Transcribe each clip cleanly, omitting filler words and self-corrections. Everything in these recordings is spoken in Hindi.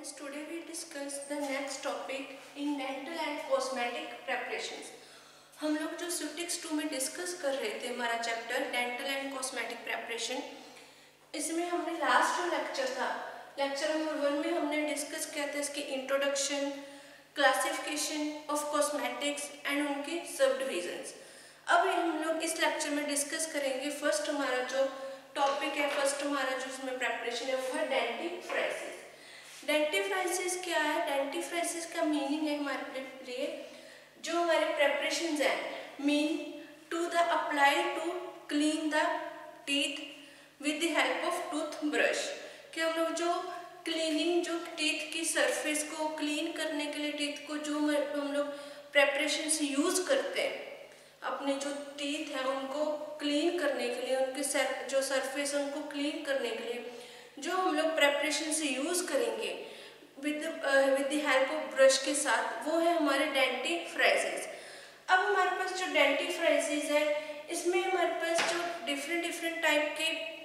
students, today we discuss the next topic in dental and cosmetic preparations. हम लोग जो Sutix 2 में डिस्कस कर रहे थे हमारा chapter dental and cosmetic preparation, इसमें हमने लास्ट जो लेक्चर था, लेक्चर नंबर 1 में हमने डिस्कस किया था इसकी introduction, classification of cosmetics and उनके सब डिविजन्स। अब हम लोग इस लेक्चर में डिस्कस करेंगे फर्स्ट हमारा जो टॉपिक है, फर्स्ट हमारा जो इसमें प्रेपरेशन है वो है डेंटिफ्राइसिस। डेंटिफ्राइसिस क्या है? डेंटिफ्राइसिस का मीनिंग है हमारे लिए जो हमारे प्रेपरेशंस हैं mean to the apply to clean the teeth with the help of tooth brush. कि हम लोग जो क्लीनिंग जो टीथ की सरफेस को क्लीन करने के लिए टीथ को जो हम लोग प्रेपरेशंस यूज करते हैं अपने जो टीथ हैं उनको क्लीन करने के लिए, उनके जो सरफेस उनको क्लीन करने के लिए जो हम लोग प्रेपरेशन से यूज करेंगे with the help of brush के साथ, वो है हमारे डेंटिफ्राइसिस। अब हमारे पास जो डेंटिफ्राइसिस है इसमें हमारे पास जो डिफरेंट टाइप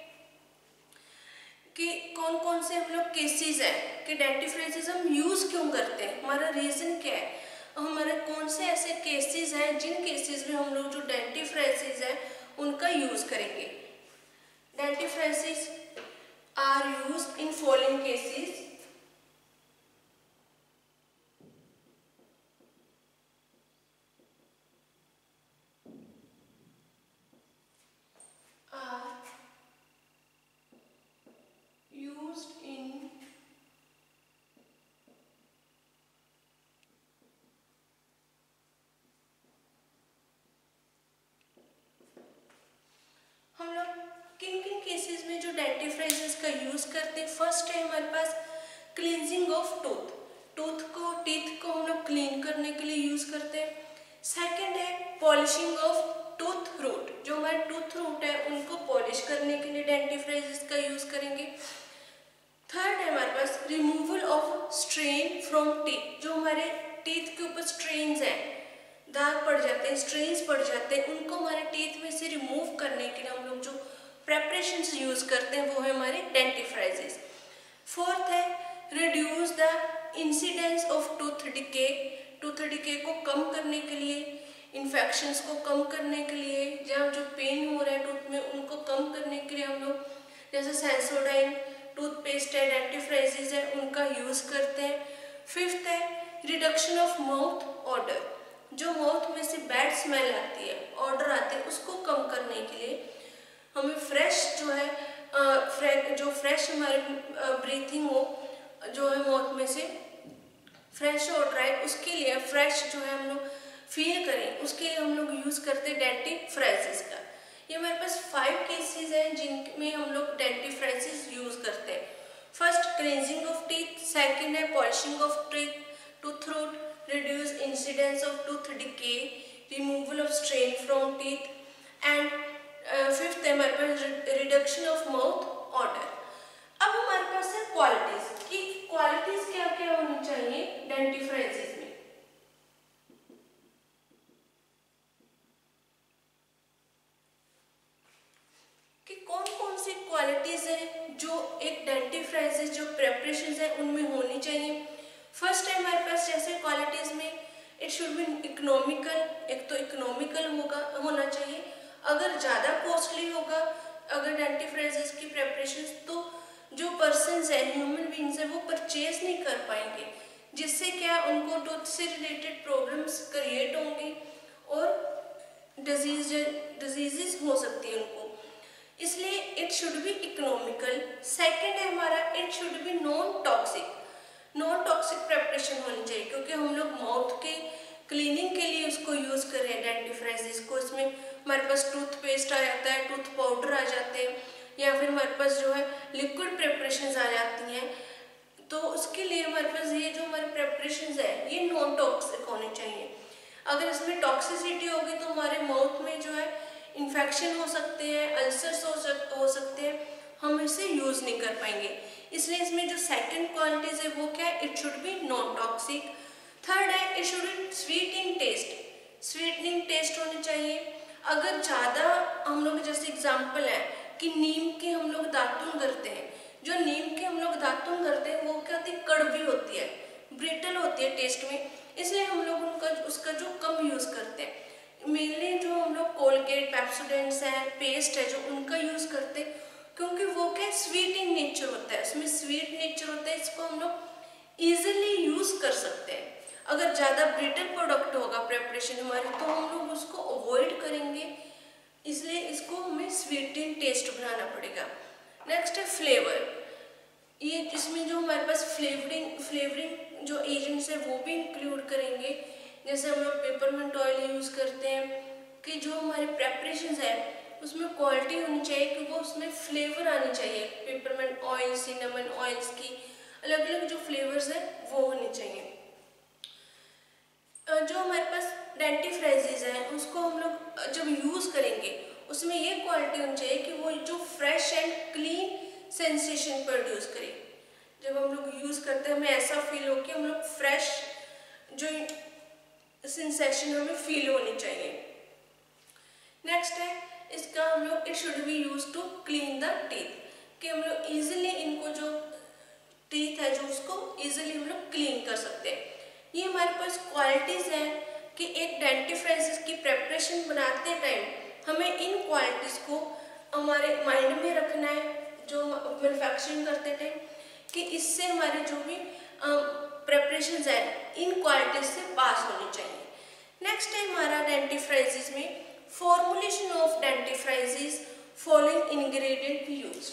के कौन कौन से हम लोग केसेस हैं कि डेंटिफ्राइसिस हम यूज क्यों करते हैं, हमारा रीजन क्या है, हमारे कौन से ऐसे केसेस हैं जिन केसेस में हम लोग जो डेंटिफ्राइसिस है उनका यूज करेंगे। Dentifrices are used in following cases. हम लोग किन किन केसेस में जो डेंटिफ्राइसिस का यूज करते हैं, फर्स्ट है हमारे पास क्लींजिंग ऑफ टूथ को, टीथ को हम लोग क्लीन करने के लिए यूज करते हैं। सेकंड है पॉलिशिंग ऑफ टूथ रूट, जो हमारे टूथ रूट है उनको पॉलिश करने के लिए डेंटिफ्राइसिस का यूज करेंगे। थर्ड है हमारे पास removal of strain from teeth, जो हमारे टीथ के ऊपर स्ट्रेन्स हैं, दाग पड़ जाते हैं, स्ट्रेन्स पड़ जाते हैं, उनको हमारे टीथ में से रिमूव करने के लिए हम लोग जो प्रेपरेशंस यूज करते हैं वो है हमारे डेंटिफ्राइसिस। फोर्थ है reduce the incidence of tooth decay, tooth decay को कम करने के लिए, इन्फेक्शंस को कम करने के लिए, जहाँ जो पेन हो रहा है टूथ में उनको कम करने के लिए हम लोग जैसे सेंसोडाइन टूथपेस्ट है, डेंटिफ्राइसिस है, उनका यूज करते हैं। फिफ्थ है रिडक्शन ऑफ माउथ ऑडर, जो माउथ में से बैड स्मेल आती है, ऑर्डर आते हैं, उसको कम करने के लिए हमें फ्रेश जो है जो फ्रेश हमारी ब्रीथिंग हो, जो है माउथ में से फ्रेश ऑर्डर आए उसके लिए, फ्रेश जो है हम लोग फील करें उसके लिए हम लोग यूज करते हैं डेंटिफ्राइसिस का। ये हमारे पास 5 केसेस हैं जिनमें हम लोग डेंटिफ्राइसिस यूज करते हैं। First cleansing of teeth, second है polishing of teeth, tooth root, reduce incidence of tooth decay, removal of strain from teeth, and fifth है हमारे पास reduction of mouth odor। अब हमारे पास है क्वालिटीज, कि क्वालिटीज क्या क्या होनी चाहिए डेंटिफ्राइसिस में। कि कौन कौन सी क्वालिटीज है जो एक डेंटिफ्राइसिस जो प्रेपरेशन है उनमें होनी चाहिए। फर्स्ट है हमारे पास जैसे क्वालिटीज में इट शुड बी इकोनॉमिकल, एक तो इकोनॉमिकल होना चाहिए, अगर ज़्यादा कॉस्टली होगा अगर डेंटिफ्राइसिस की प्रेपरेशन तो जो पर्सन्स है, ह्यूमन बींग्स है, वो परचेज नहीं कर पाएंगे, जिससे क्या उनको टूथ से रिलेटेड प्रॉब्लम्स क्रिएट होंगी और डिजीजेस हो सकती है उनको, इसलिए it should be economical. Second है हमारा it should be non toxic, non toxic preparation होनी चाहिए, क्योंकि हम लोग माउथ के क्लीनिंग के लिए उसको यूज कर रहे हैं डेंटिफ्राइसिस को। इसमें हमारे पास टूथपेस्ट आ जाता है, टूथ पाउडर आ जाते हैं, या फिर हमारे पास जो है लिक्विड प्रेपरेशंस आ जाती हैं, तो उसके लिए हमारे पास ये जो हमारे प्रेपरेशंस है ये नॉन टॉक्सिक होने चाहिए। अगर इसमें टॉक्सिसिटी होगी तो हमारे माउथ में जो है इन्फेक्शन हो सकते हैं, अल्सर्स हो सकते हैं, हम इसे यूज नहीं कर पाएंगे, इसलिए इसमें जो सेकंड क्वालिटीज है वो क्या है, it should be non toxic. Third है it should be sweet in taste, sweetening taste होनी चाहिए। अगर ज़्यादा हम लोग जैसे एग्जांपल है कि नीम के हम लोग दातुन करते हैं, जो नीम के हम लोग दातुन करते हैं वो क्या होती है, कड़वी होती है, ब्रिटल होती है टेस्ट में, इसलिए हम लोग उसका जो कम यूज करते हैं। मेनली जो हम लोग कोलगेट, पेप्सोडेंट्स है, पेस्ट है जो उनका यूज करते हैं, क्योंकि वो क्या स्वीट इन नेचर होता है, उसमें स्वीट नेचर होता है, इसको हम लोग इजिली यूज कर सकते हैं। अगर ज़्यादा ब्रिटल प्रोडक्ट होगा प्रेपरेशन हमारी तो हम लोग उसको अवॉइड करेंगे, इसलिए इसको हमें स्वीट इन टेस्ट बनाना पड़ेगा। नेक्स्ट है फ्लेवर, ये इसमें जो हमारे पास फ्लेवरिंग जो एजेंट्स है वो भी इंक्लूड करेंगे। जैसे हम लोग पेपरमिंट ऑयल यूज़ करते हैं, कि जो हमारे प्रेपरेशन है उसमें क्वालिटी होनी चाहिए, कि वो उसमें फ्लेवर आनी चाहिए। पेपरमिंट ऑयल, सिनेमन ऑयल्स की अलग अलग जो फ्लेवर्स है वो होने चाहिए। जो हमारे पास डेंटिफ्राइजेज है उसको हम लोग जब यूज़ करेंगे उसमें ये क्वालिटी होनी चाहिए कि वो जो fresh and clean sensation produce करे। जब हम लोग यूज़ करते हैं हमें ऐसा फील हो कि हम लोग फ्रेश जो सेंसेशन हमें फील होनी चाहिए। नेक्स्ट है इसका हम लोग it should be use to clean the teeth, कि हम लोग इजीली इनको जो टीथ है जो उसको इजीली हम लोग क्लीन कर सकते हैं। ये हमारे पास क्वालिटीज़ हैं कि एक डेंटिफ्राइजेज की प्रेपरेशन बनाते टाइम हमें इन क्वालिटीज़ को हमारे माइंड में रखना है जो मैन्युफैक्चरिंग करते टाइम, कि इससे हमारे जो भी प्रेपरेशंस है इन क्वालिटीज से पास होनी चाहिए। नेक्स्ट है हमारा डेंटिफ्राइजेज में formulation of dentifrices, following ingredient used.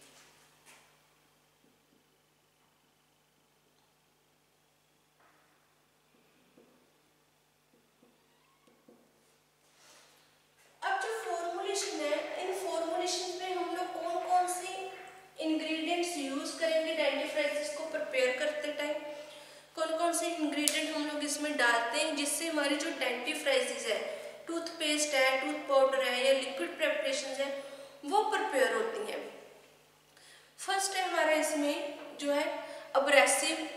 अब जो फॉर्मुलेशन है इन फॉर्मुलेशन में हम लोग कौन कौन सी इंग्रेडिएंट्स यूज करेंगे डेंटिफ्राइजेज को प्रिपेयर करते टाइम, कौन कौन से इंग्रेडिएंट हम लोग इसमें डालते हैं जिससे हमारी जो डेंटिफ्राइजेज है, टूथपेस्ट है, टूथ पाउडर है या लिक्विड प्रेपरेशन है वो प्रिपेयर होती हैं। फर्स्ट है हमारा इसमें जो है अब्रेसिव,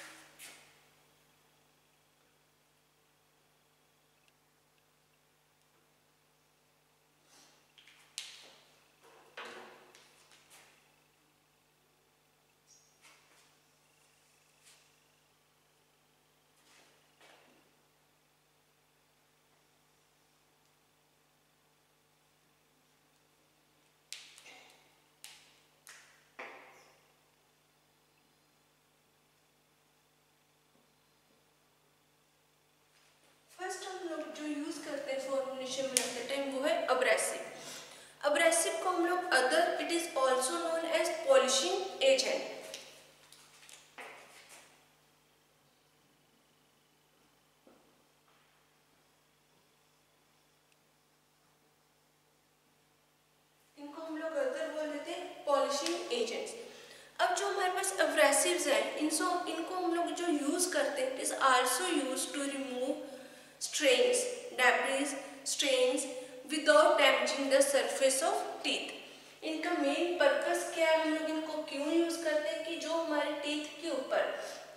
जो यूज करते हैं फॉर्मुलेशन बनाते टाइम वो है अब्रेसिव। अब्रेसिव को हम लोग other it is also known as polishing agent. इनको हम लोग अदर बोल देते हैं पॉलिशिंग एजेंट्स। अब जो हमारे पास अब्रेसिव्स हैं इनको हम लोग जो यूज करते हैं it is also use to remove strains, debris, stains without damaging the surface of teeth। इनका मेन पर्पस क्या है, हम लोग इनको क्यों यूज करते हैं कि जो हमारे टीथ के ऊपर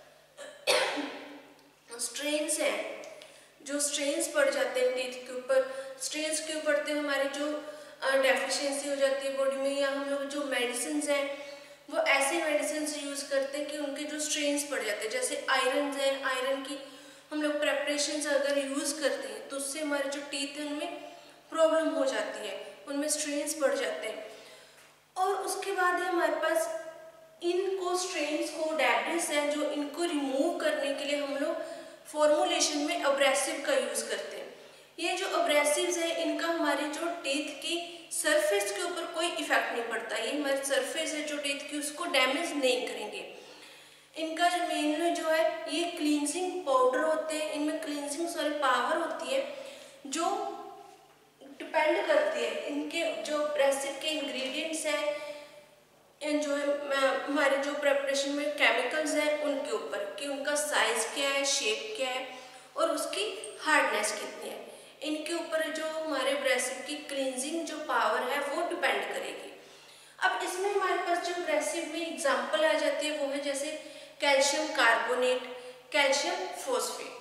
स्ट्रेन्स हैं, जो स्ट्रेन्स पड़ जाते हैं टीथ के ऊपर, स्ट्रेन्स क्यों पड़ते हैं, हमारी जो डेफिशिएंसी हो जाती है बॉडी में, या हम लोग जो मेडिसिन हैं वो ऐसे मेडिसिन यूज करते हैं कि उनके जो स्ट्रेन्स पड़ जाते हैं। जैसे आयरन है, आयरन की हम लोग प्रेपरेशन अगर यूज़ करते हैं तो उससे हमारे जो टीथ हैं उनमें प्रॉब्लम हो जाती है, उनमें स्ट्रेन्स बढ़ जाते हैं। और उसके बाद है हमारे पास इनको स्ट्रेन्स को, डेब्रिस हैं जो इनको रिमूव करने के लिए हम लोग फॉर्मुलेशन में अब्रेसिव का यूज़ करते हैं। ये जो अब्रेसिव्स हैं इनका हमारे जो टीथ की सरफेस के ऊपर कोई इफेक्ट नहीं पड़ता, ये हमारे सरफेस है जो टीथ की उसको डैमेज नहीं करेंगे। इनका जो मेन जो है ये क्लींजिंग पाउडर होते हैं, इनमें क्लींजिंग पावर होती है जो डिपेंड करती है इनके जो अब्रेसिव के इंग्रेडिएंट्स हैं, जो है हमारे जो प्रेपरेशन में केमिकल्स हैं उनके ऊपर, कि उनका साइज क्या है, शेप क्या है और उसकी हार्डनेस कितनी है। इनके ऊपर जो हमारे अब्रेसिव की क्लींजिंग जो पावर है वो डिपेंड करेगी। अब इसमें हमारे पास जो अब्रेसिव में एग्जाम्पल आ जाती है वो है जैसे calcium carbonate, calcium phosphate.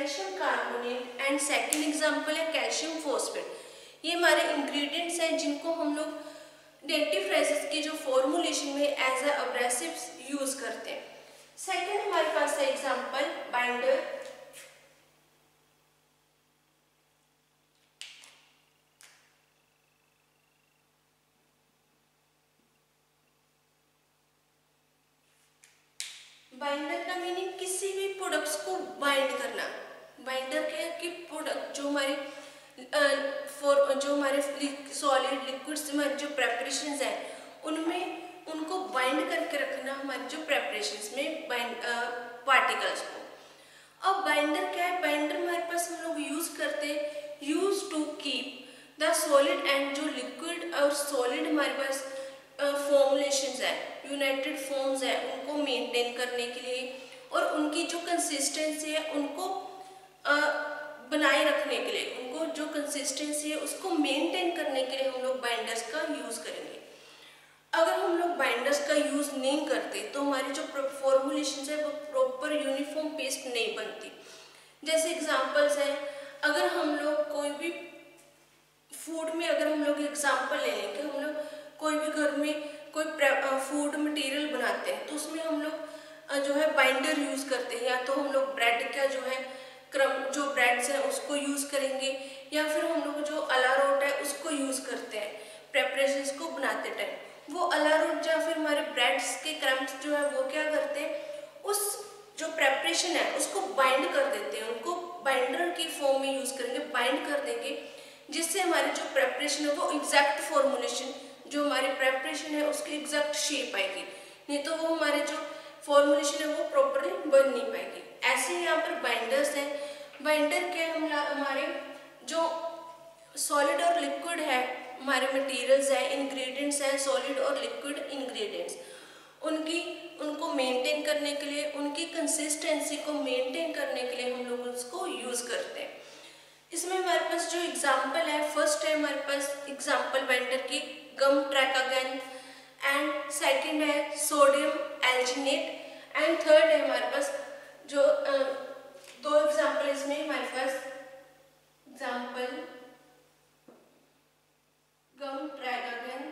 Calcium carbonate and second example है कैल्शियम फॉस्फेट। ये हमारे इंग्रेडिएंट्स हैं जिनको हम लोग डेंटिफ्राइजेस की जो फॉर्मुलेशन में एज अ अब्रेसिव्स यूज करते हैं। सेकेंड हमारे पास है एग्जाम्पल बाइंडर। बाइंडर का मीनिंग किसी भी प्रोडक्ट्स को बाइंड करना। बाइंडर क्या है कि प्रोडक्ट जो हमारे सॉलिड लिक्विड्स हमारे जो प्रेपरेशंस हैं उनमें उनको बाइंड करके रखना हमारे जो प्रेपरेशंस में पार्टिकल्स को। अब बाइंडर क्या है? बाइंडर हमारे पास हम लोग यूज करते हैं use to keep the solid and जो लिक्विड और सॉलिड हमारे पास फॉर्मुलेशंस है, यूनाइटेड फॉर्म्स है, उनको मेंटेन करने के लिए और उनकी जो कंसिस्टेंसी है उनको बनाए रखने के लिए, उनको जो कंसिस्टेंसी है उसको मेंटेन करने के लिए हम लोग बाइंडर्स का यूज करेंगे। अगर हम लोग बाइंडर्स का यूज नहीं करते तो हमारी जो फॉर्मुलेशंस है वो प्रॉपर यूनिफॉर्म पेस्ट नहीं बनती। जैसे एग्जांपल्स हैं, अगर हम लोग कोई भी फूड में अगर हम लोग एग्जांपल ले लें कि हम लोग कोई भी घर में कोई फूड मटेरियल बनाते हैं तो उसमें हम लोग जो है बाइंडर यूज करते हैं, या तो हम लोग ब्रेड का जो है क्रम जो ब्रेड्स है उसको यूज करेंगे, या फिर हम लोग जो अलारोट है उसको यूज करते हैं प्रेपरेशंस को बनाते टाइम। वो अलारोट या फिर हमारे ब्रेड्स के क्रम्स जो है वो क्या करते हैं, उस जो प्रेपरेशन है उसको बाइंड कर देते हैं, उनको बाइंडर की फॉर्म में यूज करेंगे, बाइंड कर देंगे, जिससे हमारी जो प्रेपरेशन है वो एग्जैक्ट फॉर्मुलेशन जो हमारी प्रेपरेशन है उसकी एग्जैक्ट शेप आएगी, नहीं तो वो हमारे जो फॉर्मुलेशन है वो प्रॉपरली बन नहीं पाएगी। ऐसे ही यहाँ पर बाइंडर्स हैं। बाइंडर के हमारे जो सॉलिड और लिक्विड है, हमारे मटेरियल्स है, इंग्रेडिएंट्स हैं, सॉलिड और लिक्विड इंग्रेडिएंट्स, उनको मेंटेन करने के लिए, उनकी कंसिस्टेंसी को मेंटेन करने के लिए हम लोग उसको यूज करते हैं। इसमें हमारे पास जो एग्जाम्पल है, फर्स्ट है हमारे पास एग्जाम्पल बाइंडर की गम ट्रैकागैंथ, एंड सेकंड है सोडियम एल्जिनेट, एंड थर्ड है हमारे पास जो दो एग्जाम्पल इसमें हमारे पास example gum tragacanth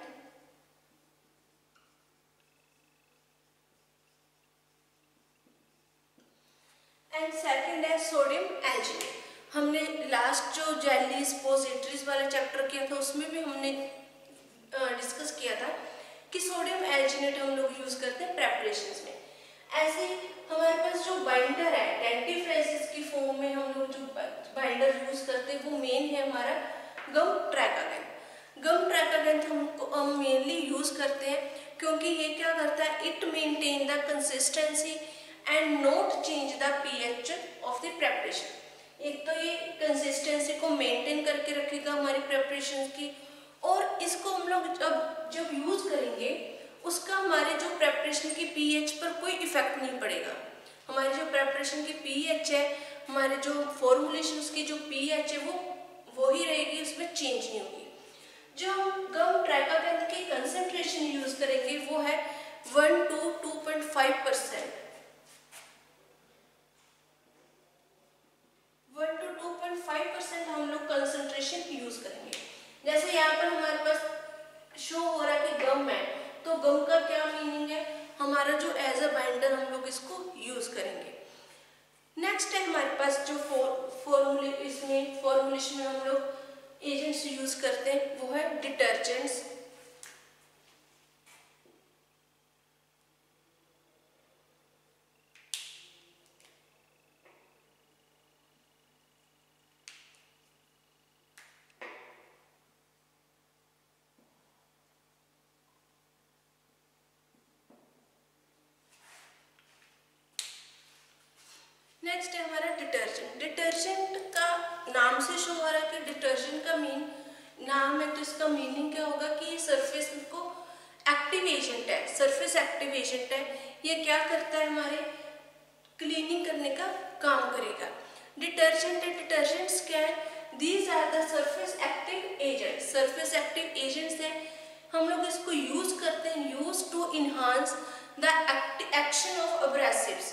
and second है सोडियम एल्जिनेट। हमने लास्ट जो जेली स्पोजिटरीज वाला चैप्टर किया था उसमें भी हमने डिस्कस किया था कि सोडियम एल्जिनेट हम लोग यूज करते हैं प्रेपरेशंस में। ऐसे हमारे पास जो बाइंडर है डेंटिफ्राइजेस की फॉर्म में हम लोग जो बाइंडर यूज करते हैं वो मेन है हमारा गम ट्रैकागैंथ। गम ट्रैकागैंथ हम मेनली यूज करते हैं क्योंकि ये क्या करता है, it maintain the consistency and not change the pH of the preparation. एक तो ये कंसिस्टेंसी को मेंटेन करके रखेगा हमारी प्रेपरेशन की, और इसको हम लोग जब यूज करेंगे उसका हमारे जो प्रेपरेशन की पीएच पर कोई इफेक्ट नहीं पड़ेगा। हमारी जो प्रेपरेशन की पीएच है, हमारे जो फॉर्मुलेशंस की जो पीएच है वो ही रहेगी, उसमें चेंज नहीं होगी। जो हम गम ट्रैकागैंथ की कंसंट्रेशन यूज करेंगे वो है 1 to 2.5%। 1 to 2.5% हम लोग कंसंट्रेशन यूज करेंगे। जैसे यहाँ पर हमारे पास शो हो रहा है कि गम है, तो गम का क्या मीनिंग है, हमारा जो एज अ बाइंडर हम लोग इसको यूज करेंगे। नेक्स्ट है हमारे पास जो फॉर्मुलेशन में हम लोग एजेंट्स यूज करते हैं वो है डिटर्जेंट्स। नेक्स्ट है हमारा डिटर्जेंट। डिटर्जेंट का नाम से शो हो रहा है कि डिटर्जेंट का नाम है, तो इसका मीनिंग क्या होगा कि ये सरफेस को एक्टिव एजेंट है, सरफेस एक्टिव एजेंट है। ये क्या करता है, हमारे क्लीनिंग करने का काम करेगा। डिटर्जेंट्स क्या है, these are the surface active agents. Surface active agents है, हम लोग इसको यूज करते हैं use to enhance the action of abrasives.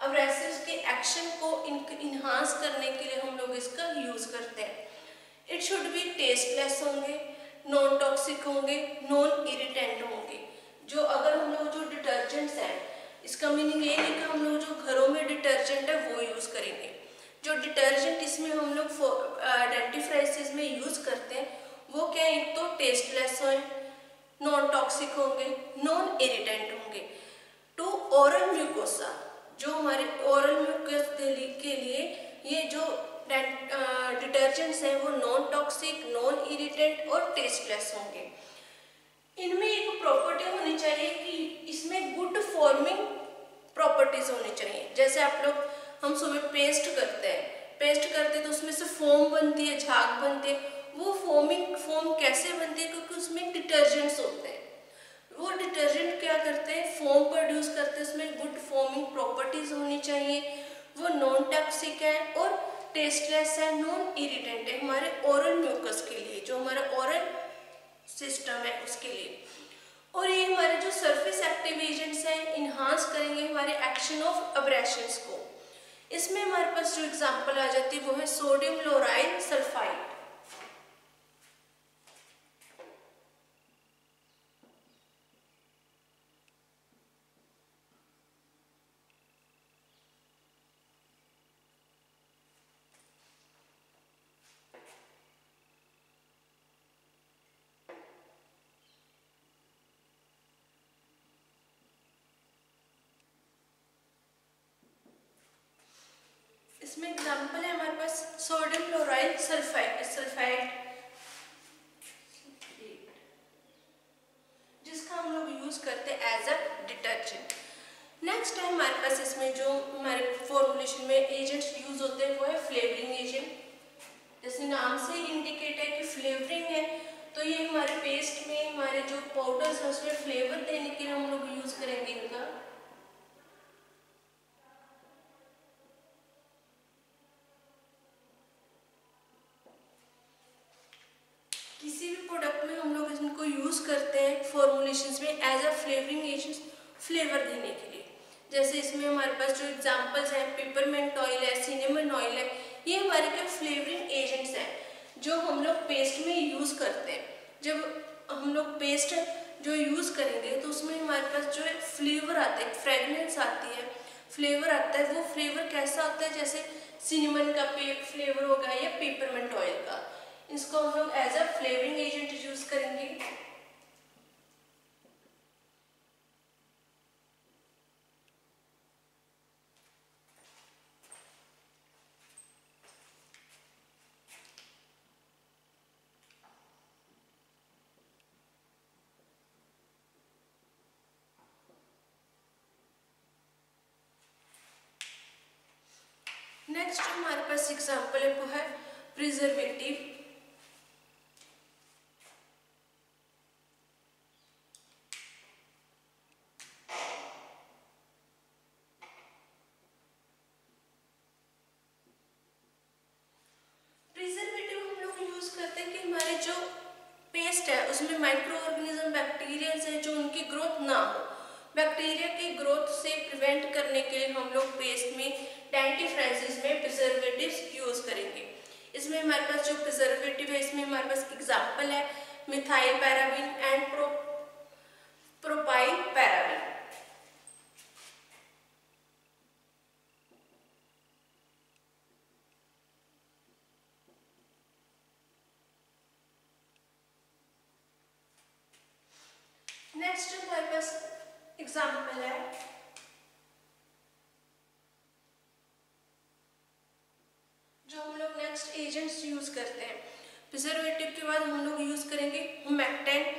Abrasives के एक्शन को इन्हांस करने के लिए हम लोग इसका यूज करते हैं। इट शुड बी टेस्टलेस होंगे, नॉन टॉक्सिक होंगे, नॉन इरिटेंट होंगे। जो अगर हम लोग जो डिटर्जेंट्स हैं, इसका मीनिंग ये नहीं कि हम लोग जो घरों में डिटर्जेंट है वो यूज करेंगे। जो डिटर्जेंट इसमें हम लोग डेंटिफ्राइसिस में यूज करते हैं वो क्या है, एक तो टेस्टलेस हों, नॉन टॉक्सिक होंगे, नॉन इरिटेंट होंगे। टू ओरल म्यूकोसा, जो हमारे ओरल म्यूकस के लिए ये जो डिटर्जेंट्स हैं वो नॉन टॉक्सिक, नॉन इरिटेंट और टेस्टलेस होंगे। इनमें एक प्रॉपर्टी होनी चाहिए कि इसमें गुड फॉर्मिंग प्रॉपर्टीज होनी चाहिए। जैसे आप लोग हम सुबह पेस्ट करते हैं तो उसमें से फोम बनती है, झाग बनती है। वो फोम कैसे बनती है, क्योंकि उसमें डिटर्जेंट्स होते हैं। वो डिटर्जेंट क्या करते हैं, फोम प्रोड्यूस करते हैं, उसमें गुड फॉर्मिंग प्रॉपर्टीज होनी चाहिए। वो नॉन टॉक्सिक है और टेस्टलेस है, नॉन इरिटेंट है हमारे ओरल म्यूकस के लिए, जो हमारा ओरल सिस्टम है उसके लिए। और ये हमारे जो सरफेस एक्टिव एजेंट्स हैं इन्हांस करेंगे हमारे एक्शन ऑफ अब्रेशंस को। इसमें हमारे पास जो एग्जांपल आ जाती है वो है सोडियम लोराइल सल्फाइड। इसमें एग्जांपल है हमारे पास सोडियम क्लोराइड सल्फाइड जिसका हम लोग यूज करते हैं एज अ डिटर्जेंट। नेक्स्ट है हमारे पास इसमें जो हमारे फॉर्मुलेशन में एजेंट्स यूज होते हैं वो है फ्लेवरिंग एजेंट। जैसे नाम से इंडिकेट है कि फ्लेवरिंग है, तो ये हमारे पेस्ट में हमारे जो पाउडर्स है उसमें फ्लेवर देने के लिए हम लोग यूज करेंगे इनका। किसी भी प्रोडक्ट में हम लोग इनको यूज करते हैं फॉर्मुलेशंस में as a flavouring agent, flavour देने के लिए। जैसे इसमें हमारे पास जो एग्जांपल्स हैं पिपरमेंट ऑयल है, सिनेमन ऑयल है, ये हमारे क्या फ्लेवरिंग एजेंट्स हैं जो हम लोग पेस्ट में यूज करते हैं। जब हम लोग पेस्ट जो यूज करेंगे तो उसमें हमारे पास जो है फ्लेवर आता है, फ्रेगनेंस आती है, फ्लेवर आता है। वो फ्लेवर कैसा होता है, जैसे सिनेमन का फ्लेवर हो गया या पेपरमेंट ऑयल का, इसको हम लोग as a flavouring agent use करेंगे। नेक्स्ट हमारे पास एग्जांपल है वो है प्रिजर्वेटिव। उसमें माइक्रो ऑर्गेनिज्म बैक्टीरिया है जो उनकी ग्रोथ ना हो, बैक्टीरिया की ग्रोथ से प्रिवेंट करने के लिए हम लोग पेस्ट में डेंटिफ्राइसिस में प्रिजर्वेटिव्स यूज करेंगे। इसमें हमारे पास जो प्रिजर्वेटिव है इसमें हमारे पास एग्जांपल है methyl paraben and propyl paraben. Next हमारे पास एग्जांपल है जो हम लोग नेक्स्ट एजेंट्स यूज करते हैं। प्रिजर्वेटिव के बाद हम लोग यूज करेंगे हुमेक्टेंट,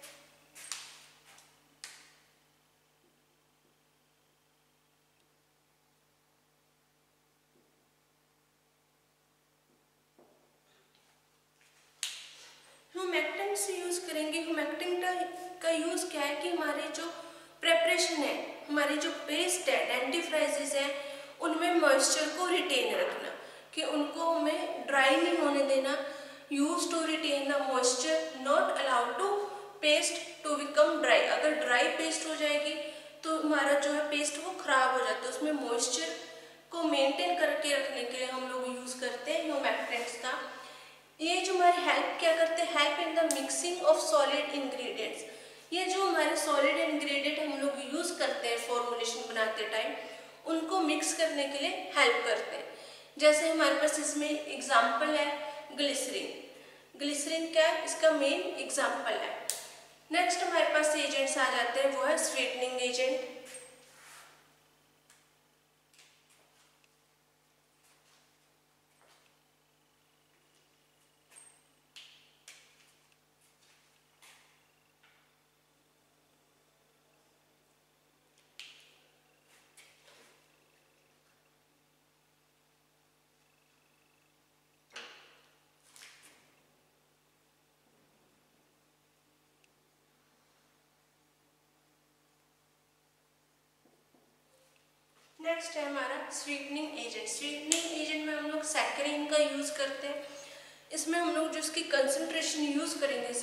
ह्यूमेक्टेंट से यूज करेंगे। ह्यूमेक्टेंट का यूज क्या है कि हमारे जो प्रेपरेशन है, हमारी जो पेस्ट है, डेंटिफ्राइसिस है, उनमें मॉइस्चर को रिटेन रखना, कि उनको हमें ड्राई नहीं होने देना। Use to retain the moisture, not allowed to paste to become dry. अगर ड्राई पेस्ट हो जाएगी तो हमारा जो है पेस्ट वो खराब हो जाता है, उसमें मॉइस्चर को मेंटेन करके रखने के लिए हम लोग यूज करते हैं ह्यूमेक्टेंट्स का। ये जो हमारी हेल्प क्या करते हैं, help in the mixing of solid ingredients. ये जो हमारे सॉलिड इंग्रेडिएंट हम लोग यूज करते हैं फॉर्मुलेशन बनाते टाइम, उनको मिक्स करने के लिए हेल्प करते हैं। जैसे हमारे पास इसमें एग्जाम्पल है ग्लिसरीन। ग्लिसरीन क्या है, इसका मेन एग्जाम्पल है। नेक्स्ट हमारे पास एजेंट्स आ जाते हैं, वो है स्वीटनिंग एजेंट। नेक्स्ट है हमारा स्वीटनिंग एजेंट। स्वीटनिंग एजेंट में हम लोग सैकरीन का यूज करते हैं। इसमें हम लोग जो इसकी कंसंट्रेशन यूज करेंगे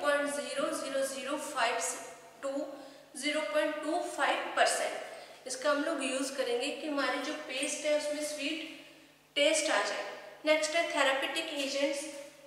0.00005 to 0.25%। इसका हम लोग यूज करेंगे कि हमारी जो पेस्ट है उसमें स्वीट टेस्ट आ जाए। नेक्स्ट है थेरापेटिक एजेंट्स।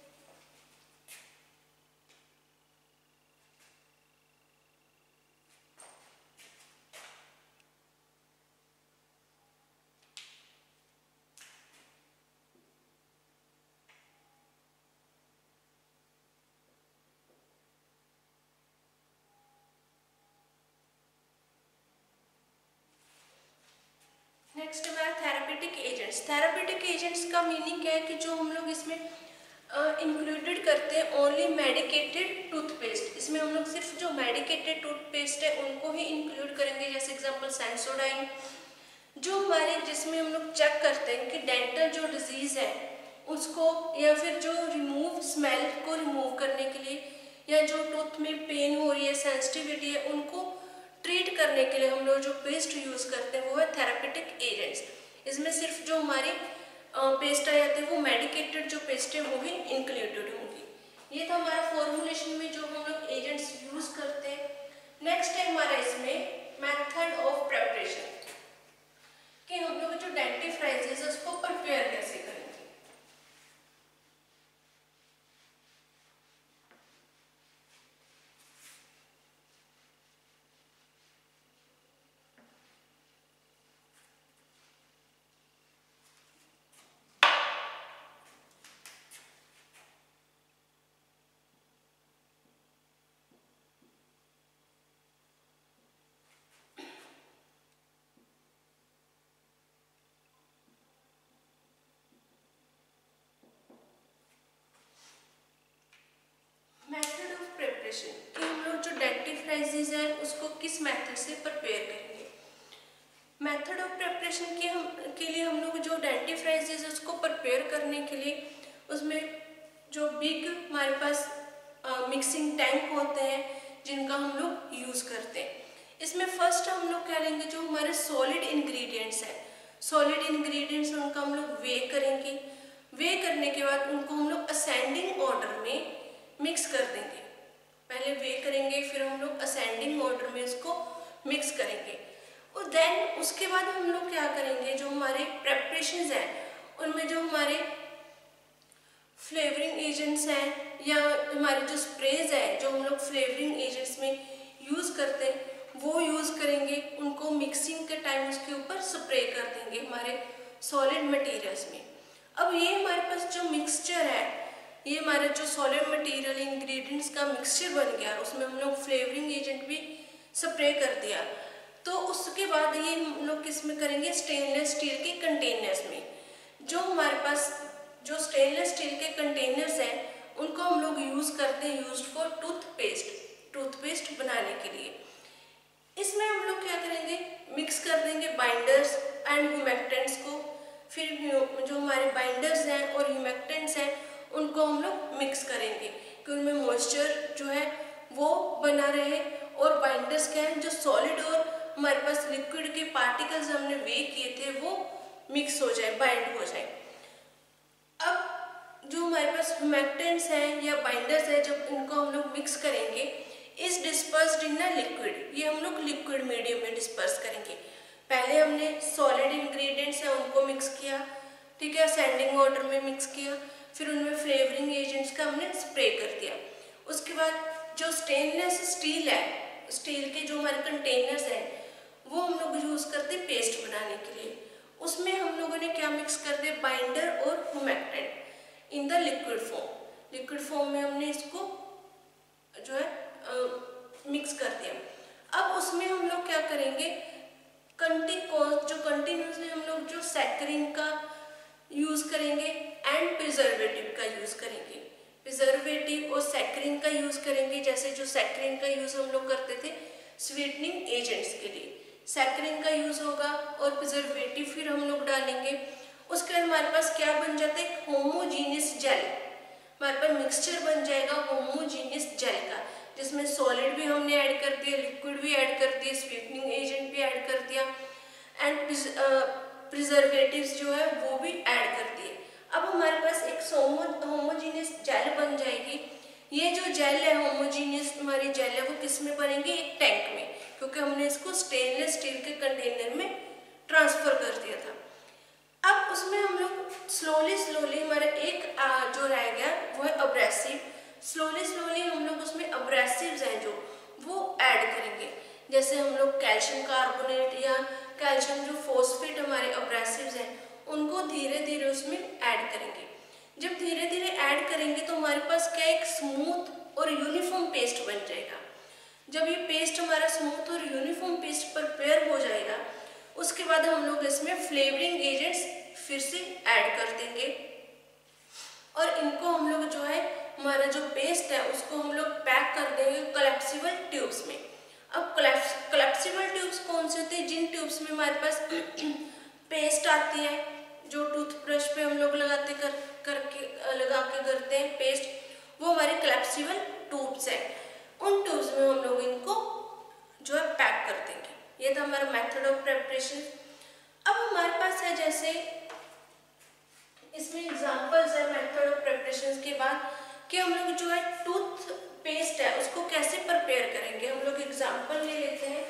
नेक्स्ट हमारा थेरापेटिक एजेंट्स। थेरापेटिक एजेंट्स का मीनिंग क्या है कि जो हम लोग इसमें इंक्लूडेड करते हैं ओनली मेडिकेटेड टूथपेस्ट। इसमें हम लोग सिर्फ जो मेडिकेटेड टूथपेस्ट है उनको ही इंक्लूड करेंगे। जैसे एग्जांपल सेंसोडाइन, जो हमारे जिसमें हम लोग चेक करते हैं कि डेंटल जो डिजीज है उसको, या फिर जो रिमूव स्मेल को रिमूव करने के लिए, या जो टूथ में पेन हो रही है, सेंसिटिविटी है, उनको ट्रीट करने के लिए हम लोग जो पेस्ट यूज करते हैं वो है थेरापेटिक एजेंट्स। इसमें सिर्फ जो हमारी पेस्ट आ जाते हैं वो मेडिकेटेड जो पेस्ट है वो ही इंक्लूडेड होंगी। ये था हमारा फॉर्मुलेशन में जो हम लोग एजेंट्स यूज करते हैं। नेक्स्ट है हमारा इसमें मेथड ऑफ प्रिपरेशन, कि हम लोग जो डेंटिफ्राइज है उसको प्रिपेयर कैसे करेंगे। मेथड ऑफ प्रिपरेशन, कि हम लोग जो डेंटिफ्राइज है उसको किस मेथड से प्रिपेयर करेंगे। मेथड ऑफ प्रिपरेशन के लिए हम लोग जो डेंटिफ्राइज है उसको प्रिपेयर करने के लिए उसमें जो बिग हमारे पास मिक्सिंग टैंक होते हैं जिनका हम लोग यूज करते हैं। इसमें फर्स्ट हम लोग क्या लेंगे, जो हमारे सॉलिड इंग्रेडिएंट्स हैं, सॉलिड इंग्रेडिएंट्स उनका हम लोग वे करेंगे। वे करने के बाद उनको हम लोग असेंडिंग ऑर्डर में मिक्स कर देंगे। पहले वे करेंगे, फिर हम लोग असेंडिंग ऑर्डर में इसको मिक्स करेंगे। और देन उसके बाद हम लोग क्या करेंगे, जो हमारे प्रेपरेशंस हैं उनमें जो हमारे फ्लेवरिंग एजेंट्स हैं या हमारे जो स्प्रेज है जो हम लोग फ्लेवरिंग एजेंट्स में यूज करते हैं वो यूज करेंगे। उनको मिक्सिंग के टाइम उसके ऊपर स्प्रे कर देंगे हमारे सॉलिड मटेरियल्स में। अब ये हमारे पास जो मिक्सचर है, ये हमारे जो सॉलिड मटेरियल इंग्रेडिएंट्स का मिक्सचर बन गया, उसमें हम लोग फ्लेवरिंग एजेंट भी स्प्रे कर दिया। तो उसके बाद ये हम लोग किस में करेंगे, स्टेनलेस स्टील के कंटेनर्स में। जो हमारे पास जो स्टेनलेस स्टील के कंटेनर्स हैं उनको हम लोग यूज करते हैं, यूज फॉर टूथपेस्ट बनाने के लिए। इसमें हम लोग क्या करेंगे, मिक्स कर देंगे बाइंडर्स एंड ह्यूमेक्टेंट्स को। फिर जो हमारे बाइंडर्स हैं और ह्यूमेक्टेंट्स हैं उनको हम लोग मिक्स करेंगे कि उनमें मॉइस्चर जो है वो बना रहे, और बाइंडर्स क्या है, जो सॉलिड और हमारे पास लिक्विड के पार्टिकल्स हमने वे किए थे वो मिक्स हो जाए, बाइंड हो जाए। अब जो हमारे पास ह्यूमेक्टेंट्स हैं या बाइंडर्स हैं, जब इनको हम लोग मिक्स करेंगे, is dispersed in a liquid, ये हम लोग लिक्विड मीडियम में डिस्पर्स करेंगे। पहले हमने सॉलिड इंग्रेडिएंट्स है उनको मिक्स किया, ठीक है, असेंडिंग ऑर्डर में मिक्स किया, फिर उनमें फ्लेवरिंग एजेंट्स का हमने स्प्रे कर दिया। उसके बाद जो स्टेनलेस स्टील है, स्टील के जो हमारे कंटेनर्स हैं वो हम लोग यूज़ करते हैं पेस्ट बनाने के लिए। उसमें हम लोगों ने क्या मिक्स कर दिया, बाइंडर और humectant in the liquid form. Liquid form में हमने इसको जो है मिक्स कर दिया। अब उसमें हम लोग क्या करेंगे, कंटिन्यूसली हम लोग जो सैकरिन का यूज़ करेंगे एंड प्रिजर्वेटिव का यूज़ करेंगे। प्रिजर्वेटिव और सैकरिन का यूज़ करेंगे। जैसे जो सैकरिन का यूज़ हम लोग करते थे स्वीटनिंग एजेंट्स के लिए, सैकरिन का यूज़ होगा और प्रिजर्वेटिव फिर हम लोग डालेंगे। उसके बाद हमारे पास क्या बन जाता है, होमोजीनियस जेल। हमारे पास मिक्सचर बन जाएगा होमोजीनियस जेल का, जिसमें सॉलिड भी हमने ऐड कर दिया, लिक्विड भी ऐड कर दिया, स्वीटनिंग एजेंट भी ऐड कर दिया एंड प्रिजर्वेटिव्स जो है वो भी ऐड कर दिए। अब हमारे पास एक होमोजीनियस जेल बन जाएगी। ये जो जेल है, होमोजीनियस हमारी जेल है, वो किस में बनेगी, एक टैंक में, क्योंकि हमने इसको स्टेनलेस स्टील के कंटेनर में ट्रांसफर कर दिया था। अब उसमें हम लोग स्लोली हमारा एक जो रह गया वो है अब्रेसिव। स्लोली हम लोग उसमें अब्रेसिव्स हैं जो वो ऐड करेंगे। जैसे हम लोग कैल्शियम कार्बोनेट या कैल्शियम जो फॉस्फेट हमारे अब्रेसिव्स हैं उनको धीरे धीरे उसमें ऐड करेंगे। जब धीरे धीरे ऐड करेंगे तो हमारे पास क्या एक स्मूथ और यूनिफॉर्म पेस्ट बन जाएगा। जब ये पेस्ट हमारा स्मूथ और यूनिफॉर्म पेस्ट प्रिपेयर हो जाएगा, उसके बाद हम लोग इसमें फ्लेवरिंग एजेंट्स फिर से ऐड कर देंगे और इनको हम लोग जो है हमारा जो पेस्ट है उसको हम लोग पैक कर देंगे कोलैप्सिबल ट्यूब्स में। अब कोलैप्सिबल ट्यूब्स कौन से होते हैं, जिन ट्यूब्स में हमारे पास पेस्ट आती है, जो टूथब्रश पे हम लोग लगा के करते हैं पेस्ट, वो हमारे कोलैप्सिबल ट्यूब्स हैं। उन ट्यूब्स में हम लोग इनको जो है पैक कर देंगे। ये था हमारा मेथड ऑफ प्रिपरेशन। अब हमारे पास है जैसे इसमें एग्जांपल्स है मेथड ऑफ प्रिपरेशन के बाद कि हम लोग जो है टूथ पेस्ट है उसको कैसे प्रिपेयर करेंगे। हम लोग एग्जांपल ले लेते हैं।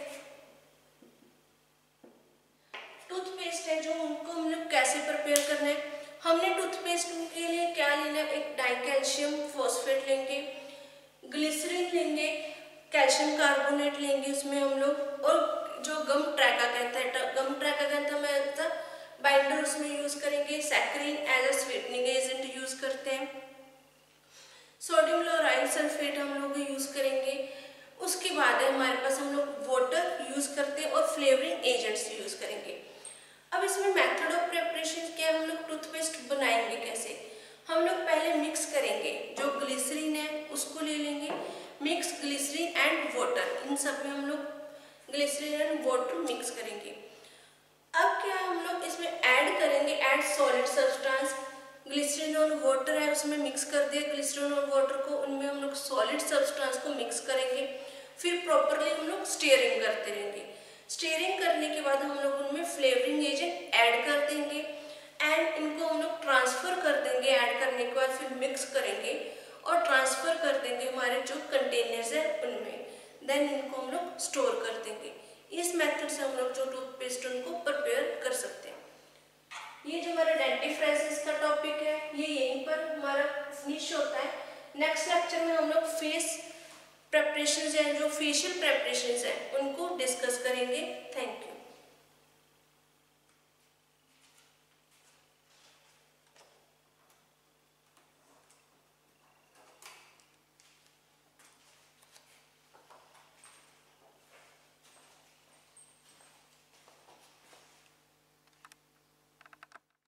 टूथपेस्ट है जो उनको हम लोग कैसे प्रिपेयर करना है। हमने टूथपेस्ट के लिए क्या लेना है, एक डाइकैल्शियम फॉस्फेट लेंगे, ग्लिसरीन लेंगे, कैल्शियम कार्बोनेट लेंगे उसमें हम लोग, और जो गम ट्रैकाकैंथा है, गम ट्रैकाकैंथा में बाइंडर उसमें यूज करेंगे। Saccharin as a sweetening agent use करते हैं। सोडियम लोराइल सल्फेट हम लोग यूज करेंगे। उसके बाद है हमारे पास हम लोग वाटर यूज करते हैं और फ्लेवरिंग एजेंट्स यूज करेंगे। अब इसमें मेथड ऑफ प्रिपरेशन क्या है, हम लोग टूथपेस्ट बनाएंगे कैसे। हम लोग पहले मिक्स करेंगे, जो ग्लिसरीन है उसको ले लेंगे, मिक्स ग्लिसरीन एंड वाटर, इन सब में हम लोग ग्लिसरीन एंड वाटर मिक्स करेंगे। अब क्या हम लोग इसमें ऐड करेंगे, ऐड सॉलिड सब्सटेंस। ग्लिसरीन और वाटर है उसमें मिक्स कर दिया, ग्लिसरीन और वाटर को, उनमें हम लोग सॉलिड सब्सटेंस को मिक्स करेंगे। फिर प्रॉपरली हम लोग स्टीयरिंग करते रहेंगे। स्टीयरिंग करने के बाद हम लोग उनमें फ्लेवरिंग एजेंट ऐड कर देंगे एंड इनको हम लोग ट्रांसफर कर देंगे। ऐड करने के बाद फिर मिक्स करेंगे और ट्रांसफर कर देंगे हमारे जो कंटेनर्स है उनमें। देन इनको हम लोग स्टोर कर देंगे। इस मेथड से हम लोग जो टूथपेस्ट उनको प्रिपेयर कर सकते हैं। ये जो हमारा डेंटिफ्राइसिस का टॉपिक है ये यहीं पर हमारा फिनिश होता है। नेक्स्ट लेक्चर में हम लोग फेस प्रेपरेशंस हैं, जो फेशियल प्रेपरेशंस हैं उनको डिस्कस करेंगे। Thank you.